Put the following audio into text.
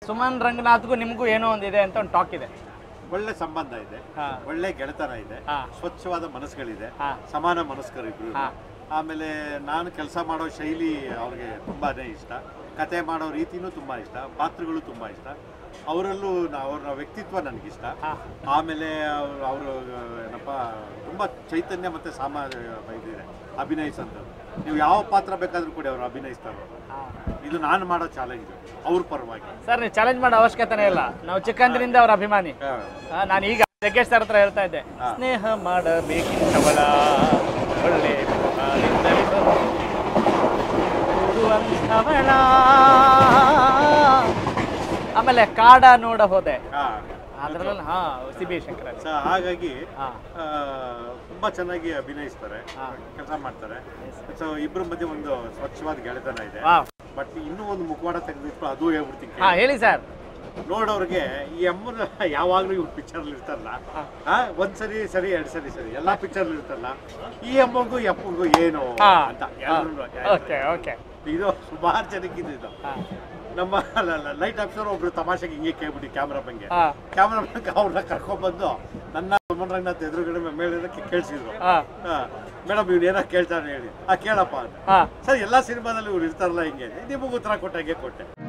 ಸುಮನ್ ರಂಗನಾಥ್ಗೂ ನಿಮಗೂ ಏನೋ ಒಂದಿದೆ ಅಂತ ಒಂದು ಟಾಕ್ ಇದೆ. ಒಳ್ಳೆ ಸಂಬಂಧ ಇದೆ, ಒಳ್ಳೆ ಗೆಳೆತನ ಇದೆ, ಸ್ವಚ್ಛವಾದ ಮನಸ್ಸುಗಳಿದೆ, ಸಮಾನ ಮನಸ್ಕರು ಇಬ್ರು. ಆಮೇಲೆ ನಾನು ಕೆಲಸ ಮಾಡೋ ಶೈಲಿ ಅವ್ರಿಗೆ ತುಂಬಾನೇ ಇಷ್ಟ, ಕತೆ ಮಾಡೋ ರೀತಿನೂ ತುಂಬಾ ಇಷ್ಟ, ಪಾತ್ರಗಳು ತುಂಬಾ ಇಷ್ಟ. ಅವರಲ್ಲೂ ಅವ್ರ ವ್ಯಕ್ತಿತ್ವ ನನಗಿಷ್ಟ. ಆಮೇಲೆ ಅವರು ಏನಪ್ಪ ತುಂಬ ಚೈತನ್ಯ ಮತ್ತು ಇದಿದೆ ಅಭಿನಯಿಸಂಥದ್ದು. ನೀವು ಯಾವ ಪಾತ್ರ ಬೇಕಾದ್ರೂ ಕೂಡ ಅವರು ಅಭಿನಯಿಸ್ತಾರೆ. ಇದು ನಾನು ಮಾಡೋ ಚಾಲೆಂಜ್ ಅವ್ರ ಪರವಾಗಿ. ಸರ್ ನೀವು ಚಾಲೆಂಜ್ ಮಾಡೋ ಅವಶ್ಯಕತೆನೇ ಇಲ್ಲ, ನಾವು ಚಿಕ್ಕಂದಿನಿಂದ ಅವ್ರ ಅಭಿಮಾನಿ. ನಾನು ಈಗ ಜಗ್ಗೇಶ್ ಸರ್ ಹತ್ರ ಹೇಳ್ತಾ ಇದ್ದೆ, ಸ್ನೇಹ ಮಾಡಬೇಕಿದ್ದವಳ ಒಳ್ಳೆ ಆಮೇಲೆ ಕಾಡ ನೋಡ ಹೋದೆ ಅದ್ರಲ್ಲಿ ಸಿ.ಬಿ. ಶಂಕರ. ಹಾಗಾಗಿ ತುಂಬಾ ಚೆನ್ನಾಗಿ ಅಭಿನಯಿಸ್ತಾರೆ, ಕೆಲಸ ಮಾಡ್ತಾರೆ. ಸೊ ಇಬ್ಬರ ಮಧ್ಯೆ ಒಂದು ಸ್ವಚ್ಛವಾದ ಗೆಳೆತನ ಇದೆ. ಬಟ್ ಇನ್ನೂ ಒಂದು ಮುಖವಾಡ ತೆಗೆದಿಟ್ಟು ಅದು ಹೇಳ್ಬಿಡ್ತೀನಿ. ಹೇಳಿ ಸರ್. ನೋಡೋರಿಗೆ ಈ ಅಮ್ಮನ ಯಾವಾಗ್ಲೂ ಇವ್ರು ಪಿಕ್ಚರ್ ಇರ್ತಾರಲ್ಲ, ಒಂದ್ಸರಿ ಸರಿ ಎರಡ್ ಸರಿ ಸರಿ ಎಲ್ಲಾ ಪಿಕ್ಚರ್ ಇರ್ತಾರಲ್ಲ, ಈ ಅಮ್ಮಗೂ ಈ ಅಪ್ಪಗೂ ಏನು ಅಂತ ಇದು ಸುಮಾರು ಜನಕ್ಕಿದ್ದು. ಇದು ನಮ್ಮ ಲೈಟ್ ಆಫೀಸರ್ ಒಬ್ರು ತಮಾಷೆಗೆ ಹಿಂಗೆ ಕೇಳ್ಬಿಟ್ಟು ಕ್ಯಾಮ್ರಾಮನ್ಗೆ ಅವ್ರನ್ನ ಕರ್ಕೊಂಡ್ಬಂದು ನನ್ನ ಸುಮನ್ ರಂಗನಾಥ್ ಎದುರುಗಡೆ ಮೇಲೆ ಕೇಳಿಸಿದ್ರು. ಮೇಡಮ್ ಇವ್ರು ಏನೋ ಕೇಳ್ತಾನೆ ಹೇಳಿ, ಕೇಳಪ್ಪ ಅಂತ. ಸರ್ ಎಲ್ಲಾ ಸಿನಿಮಾದಲ್ಲಿ ಇವ್ರು ಇರ್ತಾರಲ್ಲ ಹಿಂಗೆ, ನಿಮಗೂ ಉತ್ತರ ಕೊಟ್ಟಾಗೆ ಕೊಟ್ಟೆ.